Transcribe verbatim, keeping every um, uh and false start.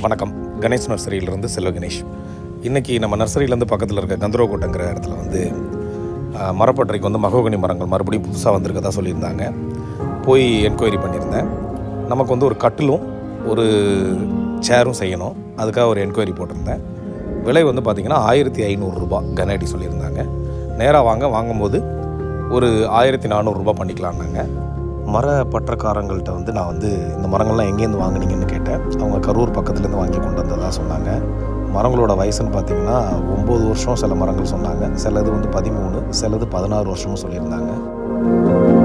வணக்கம். கணேஷ் நர்சரியிலிருந்து செல்வ கணேஷ். இன்றைக்கி நம்ம நர்சரியிலேருந்து பக்கத்தில் இருக்க கந்தரோக்கோட்டைங்கிற இடத்துல வந்து மரப்பட்டறைக்கு வந்து மகோகனி மரங்கள் மறுபடியும் புதுசாக வந்திருக்கதா சொல்லியிருந்தாங்க. போய் என்கொயரி பண்ணியிருந்தேன். நமக்கு வந்து ஒரு கட்டிலும் ஒரு சேரும் செய்யணும். அதுக்காக ஒரு என்கொயரி போட்டிருந்தேன். விலை வந்து பார்த்திங்கன்னா ஆயிரத்தி ஐநூறுரூபா கனஅடி சொல்லியிருந்தாங்க. நேராக வாங்க வாங்கும்போது ஒரு ஆயிரத்தி நானூறுரூபா பண்ணிக்கலான்னாங்க. மர பற்றக்காரங்கள்ட்ட வந்து நான் வந்து இந்த மரங்கள்லாம் எங்கேருந்து வாங்கினீங்கன்னு கேட்டேன். அவங்க கரூர் பக்கத்துலேருந்து வாங்கி கொண்டு வந்ததாக சொன்னாங்க. மரங்களோட வயசுன்னு பார்த்திங்கன்னா ஒம்பது வருஷம் சில மரங்கள் சொன்னாங்க. சிலது வந்து பதிமூணு, சிலது பதினாறு வருஷமும் சொல்லியிருந்தாங்க.